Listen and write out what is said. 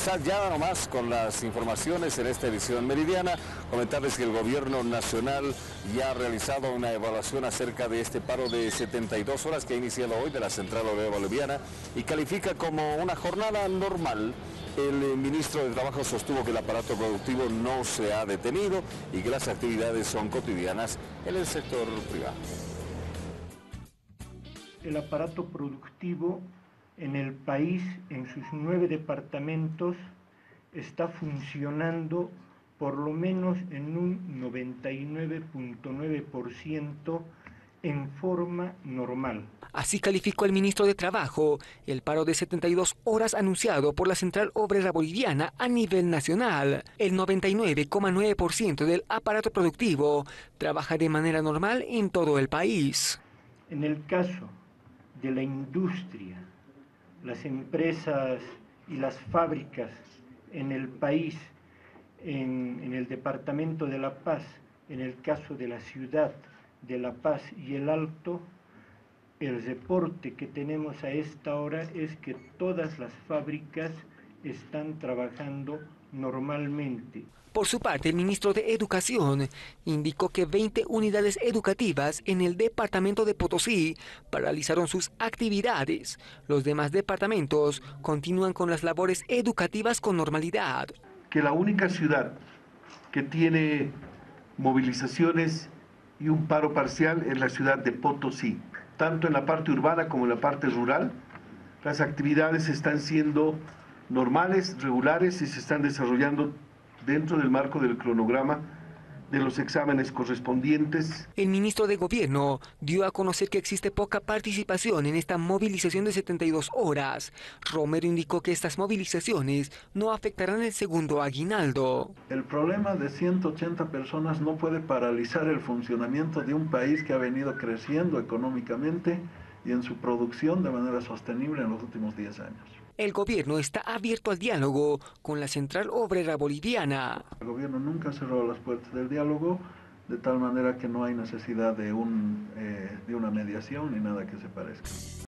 comenzar ya nomás con las informaciones en esta edición meridiana. Comentarles que el gobierno nacional ya ha realizado una evaluación acerca de este paro de 72 horas que ha iniciado hoy de la Central Obrera Boliviana y califica como una jornada normal. El ministro de Trabajo sostuvo que el aparato productivo no se ha detenido y que las actividades son cotidianas en el sector privado. El aparato productivo en el país, en sus 9 departamentos, está funcionando por lo menos en un 99.9% en forma normal. Así calificó el ministro de Trabajo el paro de 72 horas anunciado por la Central Obrera Boliviana a nivel nacional. El 99,9% del aparato productivo trabaja de manera normal en todo el país. En el caso de la industria, las empresas y las fábricas en el país, en el departamento de La Paz, en el caso de la ciudad de La Paz y el Alto, el reporte que tenemos a esta hora es que todas las fábricas están trabajando normalmente. Por su parte, el ministro de Educación indicó que 20 unidades educativas en el departamento de Potosí paralizaron sus actividades. Los demás departamentos continúan con las labores educativas con normalidad. Que la única ciudad que tiene movilizaciones y un paro parcial es la ciudad de Potosí. Tanto en la parte urbana como en la parte rural, las actividades están siendo normales, regulares y se están desarrollando dentro del marco del cronograma de los exámenes correspondientes. El ministro de Gobierno dio a conocer que existe poca participación en esta movilización de 72 horas. Romero indicó que estas movilizaciones no afectarán el segundo aguinaldo. El problema de 180 personas no puede paralizar el funcionamiento de un país que ha venido creciendo económicamente y en su producción de manera sostenible en los últimos 10 años. El gobierno está abierto al diálogo con la Central Obrera Boliviana. El gobierno nunca cerró las puertas del diálogo, de tal manera que no hay necesidad de una mediación ni nada que se parezca.